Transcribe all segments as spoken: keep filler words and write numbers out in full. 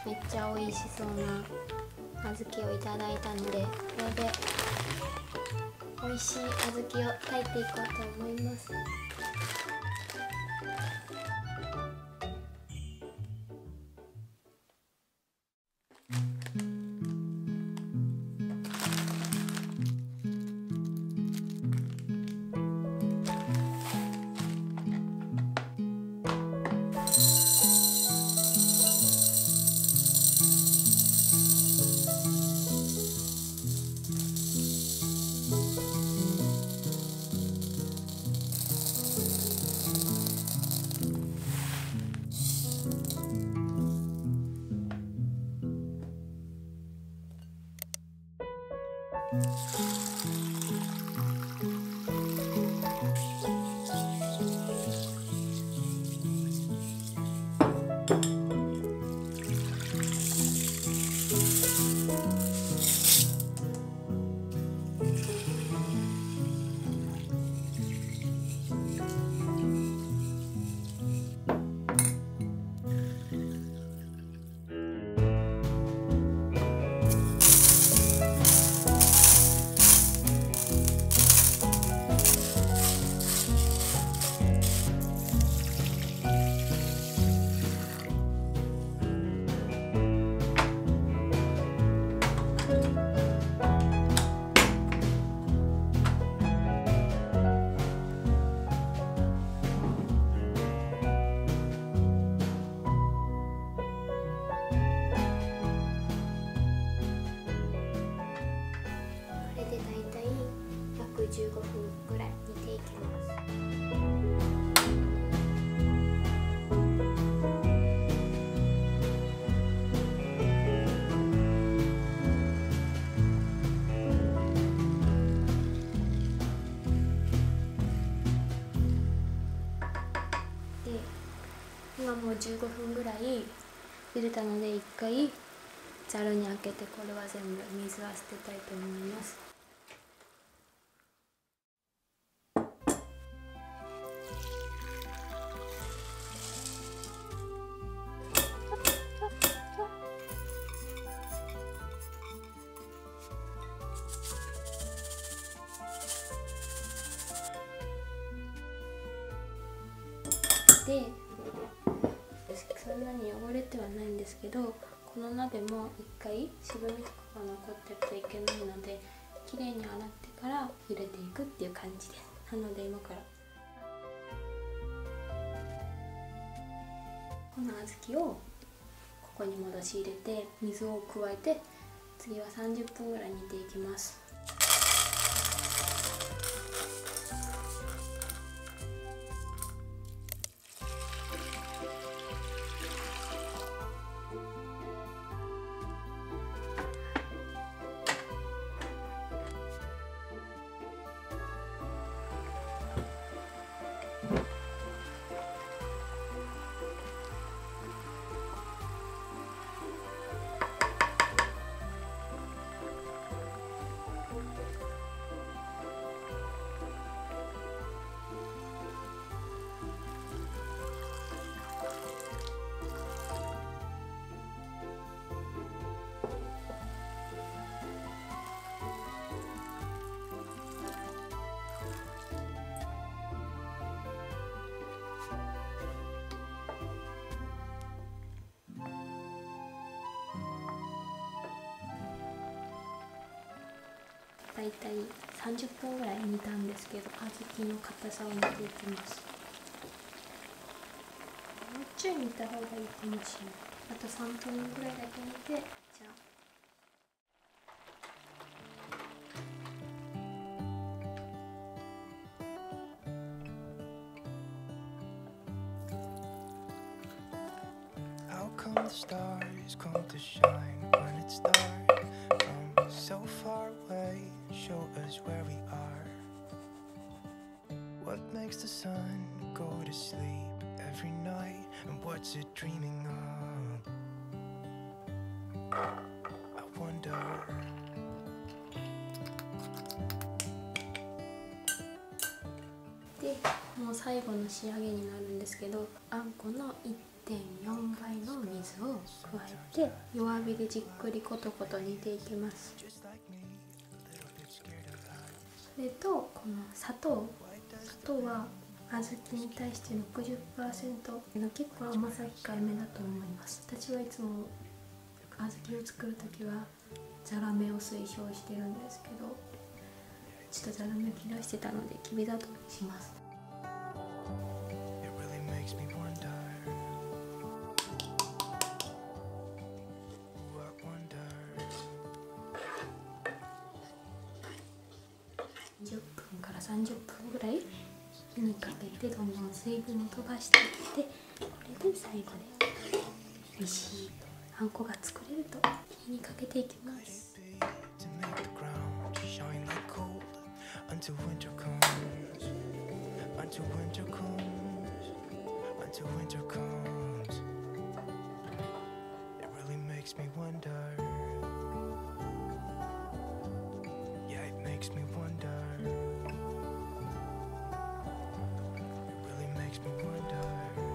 めっちゃ美味しそうな小豆をいただいたので、これで美味しい小豆を炊いていこうと思います。じゅうごふんぐらい煮ていきます。で、今もうじゅうごふんぐらい茹でたので、一回ざるにあけて、これは全部水は捨てたいと思います。で、そんなに汚れてはないんですけど、この鍋も一回渋みとかが残ってるといけないので、きれいに洗ってから入れていくっていう感じです。なので今からこの小豆をここに戻し入れて、水を加えて、次はさんじゅっぷんぐらい煮ていきます。だいたいさんじゅっぷんぐらい煮たんですけど、小豆の硬さを煮ていきます。もうちょい煮た方がいいかもしれない。あとさんぷんぐらいだけ煮て、じゃあ How come the stars come to shine when it's dark from so far away? Show us where we are. What makes the sun go to sleep every night, and what's it dreaming of? I wonder. で、もう最後の仕上げになるんですけど、あんこの一てんよんばいの水を加えて弱火でじっくりコトコト煮ていきます。それとこの砂糖砂糖は小豆に対して ろくじゅっパーセント 結構甘さ控えめだと思います。私はいつも小豆を作るときはザラメを推奨してるんですけど、ちょっとザラメ切らしてたのできび砂糖にします。じゅっぷんからさんじゅっぷんぐらい火にかけてどんどん水分を飛ばしていって、これで最後で美味しいあんこが作れると火にかけていきます。Until winter comes, until winter comes, until winter comes. It really makes me wonder. Yeah, it makes me wonder. It really makes me wonder.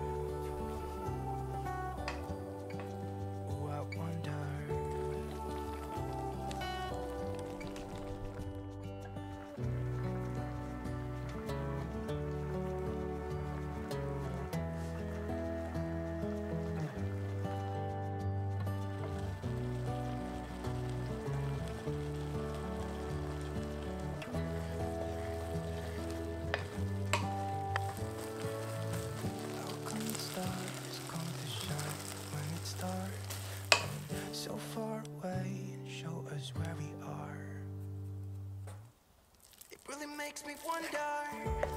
Oh, I wonder. So far away and show us where we are. It really makes me wonder.